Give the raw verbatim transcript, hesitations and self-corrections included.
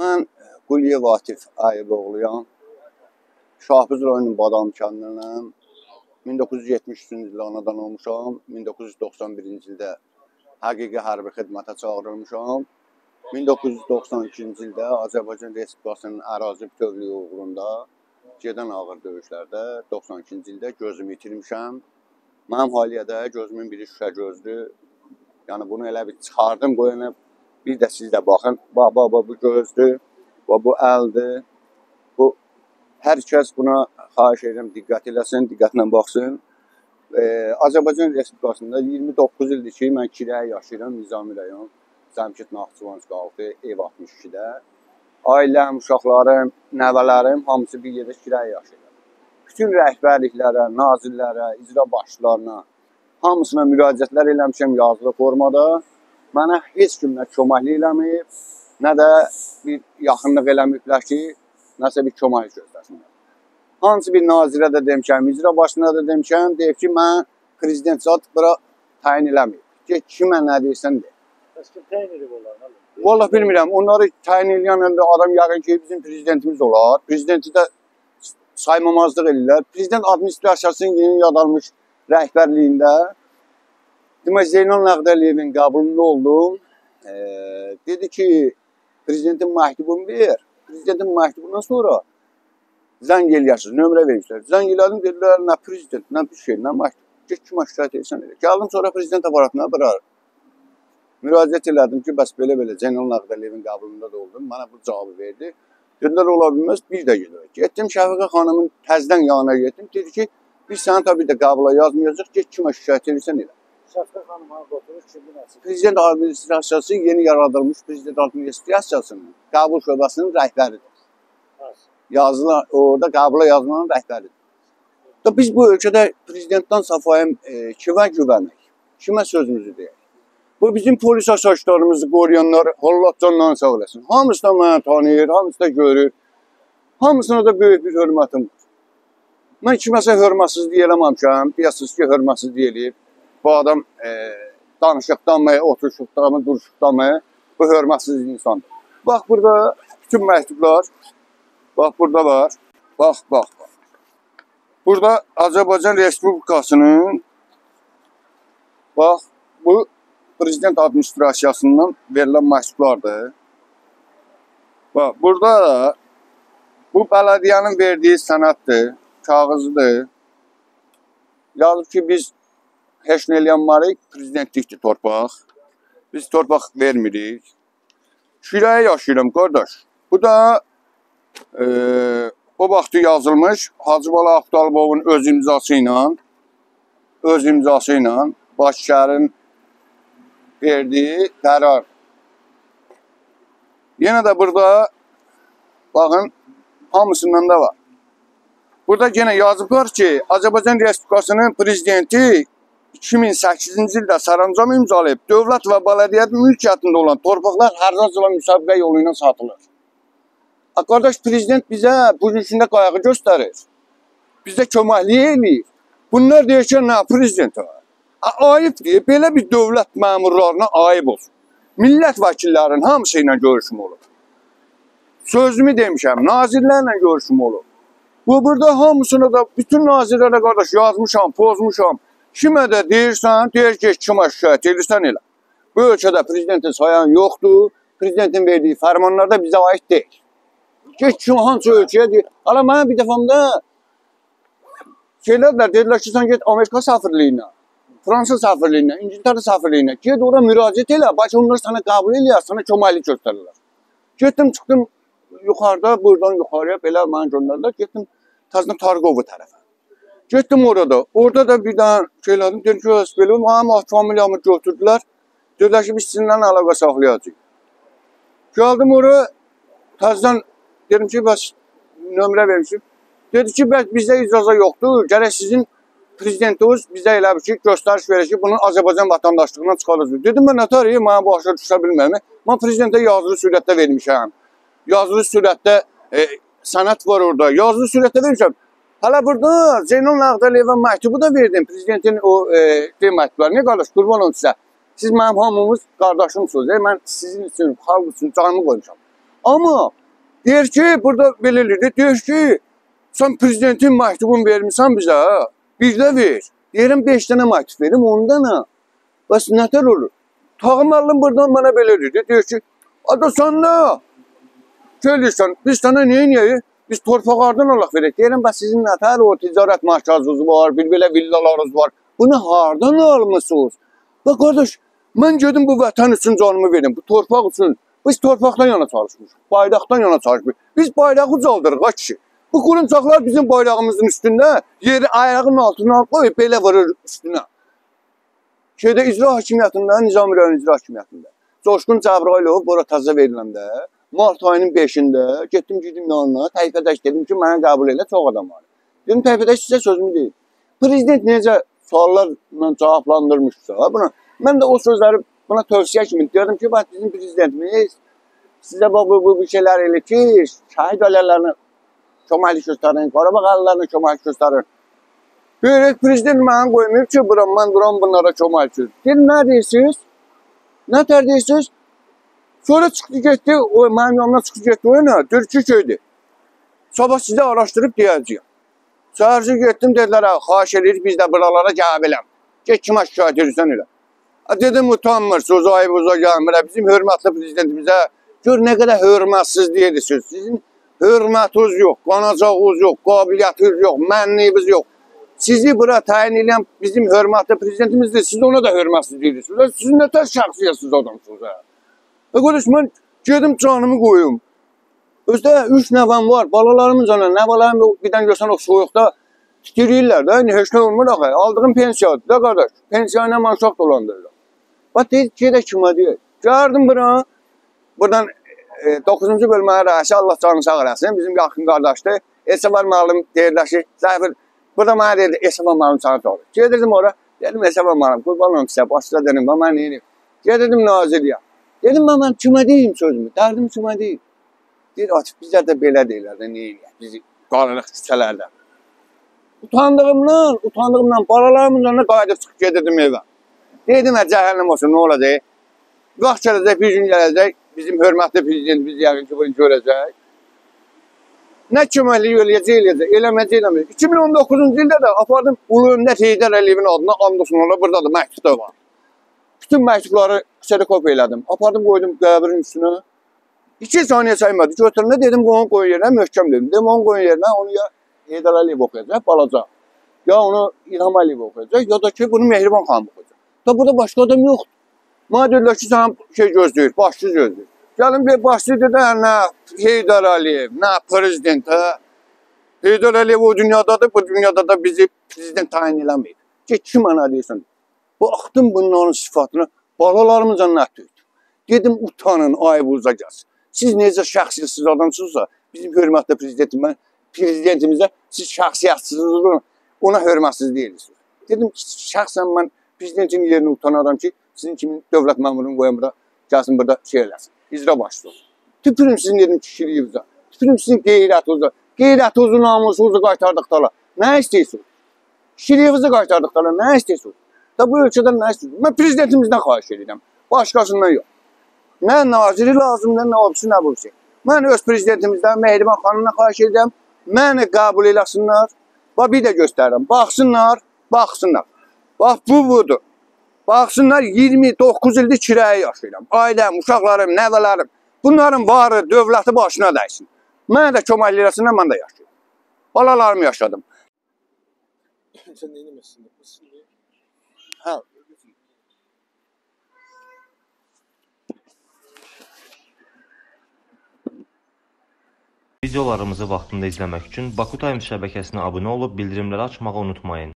Mən Quliyev Atif Ayıboğluyam. Şahbuz rayonunun Badam kəndinəm. min doqquz yüz yetmiş üçüncü ildə anadan olmuşam. min doqquz yüz doxsan birinci ildə həqiqi hərbi xidmətə çağırılmışam. min doqquz yüz doxsan ikinci ildə Azərbaycan Respublikasının ərazi bütövlüyü uğrunda gedən ağır döyüşlərdə doxsan ikinci ildə gözümü itirmişəm. Mənim haliyyədə gözümün biri şüşə gözdür. Yəni bunu elə bir çıxardım, qoyana bir də siz də baxın. Bax, bax, bax, bu gözdür, bax, bu əldir. Bu, hər kəs buna xahiş edirəm, diqqət eləsin, diqqətlə baxsın. Ee, Azərbaycan Respublikasında iyirmi doqquz ildir ki, mən kirəyə yaşayıram, Nizami rayon, Zəmkit Naxçıvanski altı, ev altmış ikidə. Ailəm, uşaqlarım, nəvələrim hamısı bir yerdə kirəyə yaşayır. Bütün rəhbərliklərə, nazirlərə, icra başçılarına, hamısına müraciətlər eləmişəm yazılı formada. Mənə heç kim nə köməklik eləməyib, nə də bir yaxınlıq eləməyiblər ki, nəsə bir köməklik göstərsinlər. Hansı bir nazirə də demişəm, icra başçına da demişəm, deyib ki, mən prezident zat bura təyin eləməyib. Ki, kimə nə deyirsən deyib. Bəs kim təyin edib onlar? Vallahi bilmirəm, onları təyin eləyən adam yəqin ki, bizim prezidentimiz olar. Prezidenti də saymamazlıq edirlər. Prezident administrasiyasının yeni yaradılmış rəhbərliyində demək Zeynal Nəğdəliyevin qəbulunda oldum. E, dedi ki, prezidentin məktubunu ver. Prezidentin məktubundan sonra zəng eləyərsiniz, nömrə vermişlər. Zəng elədim, dedilər, nə prezident, nə bir şey, nə məktub. Get ki, məşkilət etsən elə. Gəldim sonra prezident aparatına bırar. Müraciət elədim ki, bəs belə-belə Zeynal Nəğdəliyevin qəbulunda da oldum. Mənə bu cavabı verdi. Dedilər, ola bilməz, bir də gedir. Getdim Şəfiqə xanımın təzdən yanına getdim. Dedi ki, biz səni tabii də qəbula yazmayacaq, get kimə şikayət edirsən elə. Şəfiqə xanım harada oturur, kimdir nəsil? Prezident administrasiyası yeni yaradılmış prezident administrasiyasının qəbul şöbəsinin rəhbəridir. Yazılan, orada qəbula yazmanın rəhbəridir. Da biz bu ölkədə prezidentdən safayım e, kimə güvənək, kimə sözümüzü deyək. Bu bizim polis əsaslarımızı qoruyanlar Allah canlarını sağ olasın. Hamısı da mənə tanıyır, hamısı da görür. Hamısına da böyük bir hörmətim var. Mən kiməsə hörmətsizlik eləməmişəm. Deyəsiniz ki, hörmətsizlik eləyib. Bu adam e, danışıqdanmı, oturuşuqdanmı, duruşuqdanmı bu hörmətsiz insandır. Bax burada bütün məktublar, bax burada var. Bax, bax, bax. Burada Azərbaycan Respublikasının bax bu prezident administrasiyasından verilən məktublardır. Bax, burada bu bələdiyyənin verdiyi sənəddir, kağızıdır. Yazıb ki, biz heç nə eləyənmərik, prezidentlikdir torpaq. Biz torpaq vermirik. Şirəyə yaşayıram, qardaş. Bu da e, o vaxtı yazılmış Hacı Bala Abdalbovun öz imzası ilə, öz imzası ilə Başşəhərin verdiyi qərar. Yenə də burada, baxın, hamısından da var. Burada yenə yazıblar ki, Azərbaycan Respublikasının prezidenti iki min səkkizinci ildə sərəncam imzalayıb, dövlət və bələdiyyət mülkiyyətində olan torpaqlar hər zaman müsabiqə yolu ilə satılır. A, qardaş, prezident bizə bu günündə qayağı göstərir. Bizə köməkliyi eləyir. Bunlar deyir ki, nə prezident var? Ayıb deyir, belə bir dövlət məmurlarına ayıb olsun. Millət vəkillərinin hamısı ilə görüşüm olur. Sözümü demişəm, nazirlərlə görüşüm olur. Bu burada hamısına da, bütün nazirlərə qardaş yazmışam, pozmuşam. Kimə də deyirsən, deyir ki, kimə şikayət edirsən elə. Bu ölkədə prezidentin sayan yoxdur, prezidentin verdiyi fərmanlar da bizə aid deyil. Geç kim hansı ölkəyə deyir. Hala mənə bir dəfəmdə şeylərlər, dedilər ki, sən get Amerika səfirliyinə, Fransa səfirliyinə, İngiltərə səfirliyinə, get ora müraciət elə, baş onlar sənə qəbul eləyər, sənə köməklik göstərirlər. Getdim, çıxdım yuxarıda, buradan yuxarıya belə mənə göndərdilər, getdim təzdən Targovu tərəfə. Getdim orada, orada da bir dənə şeylədim, dedim ki, belə, mənim familiyamı götürdülər, dedilər ki, biz sizinlə əlaqə saxlayacaq. Gəldim oraya, təzdən dedim ki, bəs nömrə vermişim. Dedi ki, bəs bizdə icazə yoxdur, gərək sizin prezidentiniz bizə elə bir ki, göstəriş verir ki, bunun Azərbaycan vətəndaşlığından çıxaracaq. Dedim, mən nətər, mənə başa düşə bilməyəm. Mən prezidentə yazılı sürətdə vermişəm. Yazılı sürətdə e, sənət var orada, yazılı sürətdə vermişəm. Hələ burada Zeynal Nəğdəliyevə məktubu da verdim, prezidentin o e, məktublarını, qardaş, qurban olun sizə. Siz mənim hamımız qardaşımsınız, e, mən sizin üçün, xalq üçün canımı qoymuşam. Amma deyir ki, burada belirlidir, deyir ki, sən prezidentin məktubunu vermişsən bizə, bizdə ver. Deyirəm, beş dənə məktub verim, ondan ha. Bəs nətər olur? Tağım alın buradan mənə belirlidir, deyir ki, ada sən nə? Söyləyirsən, biz sənə neyin yeyir? Biz torpaqlardan Allah verək. Deyirəm, bəs sizin nətər o ticarət mərkəziniz var, bir belə villalarınız var. Bunu hardan almışsınız? Bax, qardaş, mən gedim bu vətən üçün canımı verim, bu torpaq üçün. Biz torpaqdan yana çalışmışıq, bayraqdan yana çalışmışıq. Biz bayrağı ucaldırıq, ha kişi. Bu quruncaqlar bizim bayrağımızın üstündə yeri ayağının altına qoyub belə vurur üstünə. Şeydə icra hakimiyyətində, Nizami rayon icra hakimiyyətində. Coşqun Cəbrayılov bura təzə veriləndə, mart ayının beşində getdim gedim yanına, təyfədəş dedim ki, mənə qəbul elə, çox adam var. Dedim, təyfədəş sizə sözümü deyil. Prezident necə suallarla cavablandırmışsa buna, mən də o sözləri buna tövsiyə kimi dedim ki, bax bizim prezidentimiz sizə bu, bu, bu şeylər elə ki, şahid ailələrine köməklik göstərin, Qarabağ ailələrine köməklik göstərin. Böyük prezident mənə qoymayıb ki, buram, mən duram bunlara köməklik göstərin. Dedim, nə deyirsiniz? Nə tər deyirsiniz? Sonra çıxdı getdi, o mənim yanımdan çıxdı getdi, o nə? Türkçü köydir. Sabah sizə araşdırıb deyəcəyəm. Səhərci getdim, dedilər, xahiş edirik, biz də buralara gələ biləm. Get kimə şikayət edirsən elə. Dedim, utanmırsınız, ayıb uza gəlmirə. Bizim hörmətli prezidentimizə gör nə qədər hörmətsiz deyirsiniz. Sizin hörmətiniz yox, qanacağınız yox, qabiliyyətiniz yox, mənliyiniz yox. Sizi bura təyin edən bizim hörmətli prezidentimizdir, siz ona da hörmətsiz deyirsiniz. Siz nə tər şəxsiyyətsiz adamsınız. Qardaş, mən gedim canımı qoyum. Özdə üç nəvəm var, balalarımın canına, nəvələrim bir dən görsən o soyuqda titriyirlər də, heç nə olmur axı. Aldığım pensiyadır da qardaş, pensiya ilə mən uşaq dolandırırlar. Bax, deyir ki, də kimə deyir. Gəldim bura, buradan doqquzuncu bölməyə rəisi, Allah canını sağ eləsin, bizim yaxın qardaşdır. Esəvar müəllim deyirləşi, zəfir, burada mənə deyirdi, Esəvar müəllim sana çağırır. Gedirdim ora, dedim, Esəvar müəllim, qurban olum sizə, başda dedim, mən neyim? Gedirdim nazirliyə. Dedim, mən kimə deyim sözümü, dərdim kimə deyim. Deyir, açıq, bizə də belə deyirlər də, neyim, bizi qalırıq küçələrdə. Utandığımdan, utandığımdan, balalarımın önünə qayıdıb çıxıb gedirdim evə. Dedim, cəhənnəm olsun, nə olacaq? Vaxt gələcək, bir gün gələcək, bizim hörmətli prezidentimiz yəqin ki, bunu görəcək. Nə köməklik eləyəcək, eləyəcək, eləməcək, eləməcək. iki min on doqquzuncu ildə də apardım, Ulu Öndər Heydər Əliyevin adına andolsun ola, burada da məktub da var. Bütün məktubları kserokop elədim, apardım, qoydum qəbrin üstünə. İki saniyə saymadı, götüründə dedim, onu qoyun yerinə, möhkəm dedim. Dedim, onu qoyun yerinə, onu ya Heydər Əliyev oxuyacaq, balaca. Ya onu İlham Əliyev oxuyacaq, ya da ki, bunu Mehriban xanım oxuyacaq. Da burada başqa adam yoxdur. Mənə deyirlər ki, sən şey gözləyir, başçı gözləyir. Gəlin bir başçı dedi, nə Heydər Əliyev, nə prezident, hə? Heydər Əliyev o dünyadadır, bu dünyada da bizi prezident tayin eləməyib. Ki, kim mənə deyirsən? Baxdım bunların sifatına, balalarımızla nə tüydü? Dedim, utanın, ayıbınıza gəlsin. Siz necə şəxsiyyətsiz adamsınızsa, bizim hörmətli prezidentimə, prezidentimizə siz şəxsiyyətsizsiniz, ona hörmətsiz deyirsiniz. Dedim, şəxsən mən prezidentin yerini utanaram ki, sizin kimi dövlət məmurunu qoyun burada, gəlsin burada şey eləsin, icra başçısı olsun. Tüpürüm sizin yerini kişiliyinizə, tüpürüm sizin qeyriyyətinizə, qeyriyyətinizi, namusunuzu qaytardıqdala, nə istəyirsiniz? Kişiliyinizi qaytardıqdala, nə istəyirsiniz? Da bu ölkədən nə istəyirsiniz? Mən prezidentimizdən xahiş edirəm, başqasından yox. Nə naziri lazımdır, nə obisi, nə bu şey. Mən öz prezidentimizdən, Mehriban xanımdan xahiş edirəm, məni qəbul eləsinlər, bax bir də göstərirəm, baxsınlar, baxsınlar. Bax bu budur. Baxsınlar, iyirmi doqquz ildir kirəyə yaşayıram. Ailəm, uşaqlarım, nəvələrim. Bunların varı, dövləti başına dəysin. Mənə də kömək eləsinlər, mən də yaşayıram. Balalarımı yaşadım. Sən nə eləməsin? Hə. Videolarımızı vaxtında izləmək üçün Baku Times şəbəkəsinə abunə olub bildirimləri açmağı unutmayın.